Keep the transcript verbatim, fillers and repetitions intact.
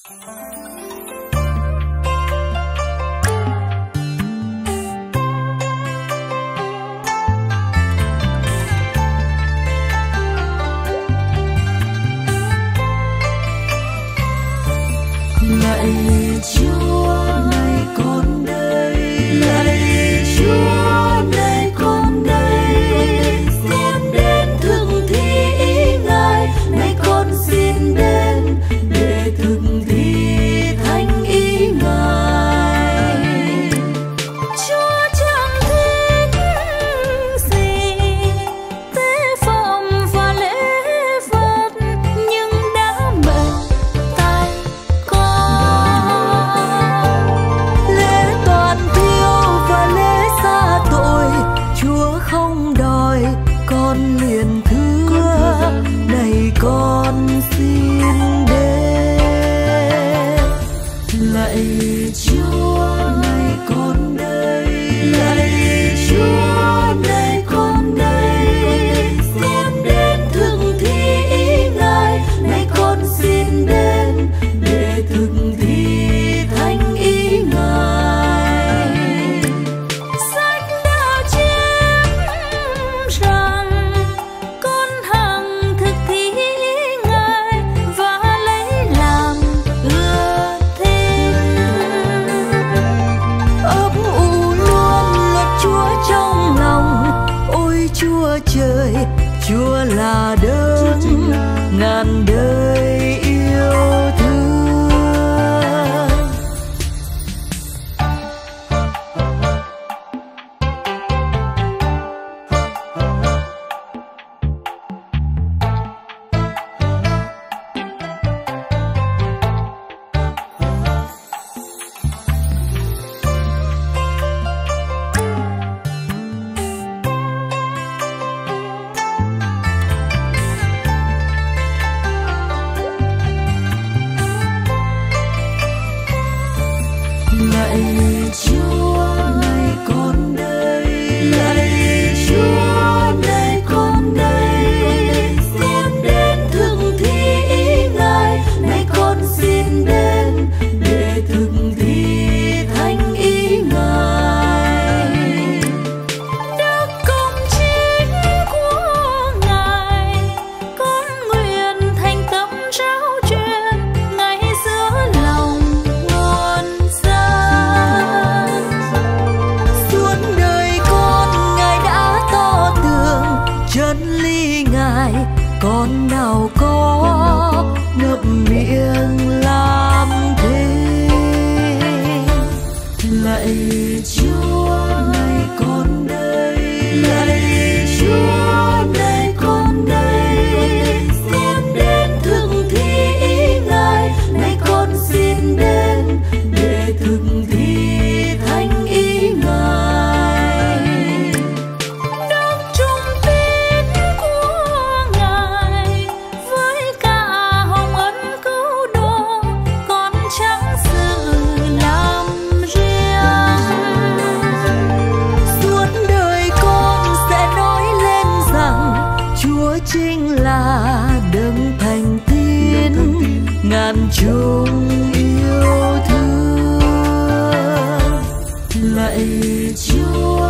Lạy Chúa, này con đây. Lạy Chúa, này con đây. Con đến thực thi ý Ngài, này con xin đến để thực thi thánh ý Ngài. Chúa chẳng thích gì tế phẩm và lễ vật, nhưng đã mệnh tay lễ toàn thiêu và lễ xa tội. Chúa không đòi, con liền thưa, này con xin đến. Lạy Chúa, này con đây. Lạy Chúa, này con đây. Con đến thực thi ý Ngài, này con xin đến để thực thi thánh ý Ngài. Sách đã chép rằng con hằng thực thi ý Ngài và lấy làm ưa thích. Ấp ủ luôn luật Chúa trong lòng. Ôi Chúa trời, Chúa là đấng ngàn đời yêu thương. Lạy Chúa, này con đây. Lạy Chúa, này con đây. Con đến thực thi ý Ngài, này con xin đến để thực thi thánh ý Ngài. Đức công chính của Ngài, con nguyện thành tâm rao truyền ngay giữa lòng muôn dân. Suốt đời con Ngài đã tỏ tường chân lý Ngài, con nào có ngậm miệng làm thế. Lạy Chúa, này con đây. Lạy Chúa, này con đây. Con đến thực thi ý Ngài, này con xin đến để thực thi thánh ý Ngài. Đức trung tín của Ngài với cả hồng ân cứu độ, con chẳng sự làm riêng. Suốt đời con sẽ nói lên rằng Chúa chính là đấng thành tín ngàn chung yêu thương. Lạy Chúa,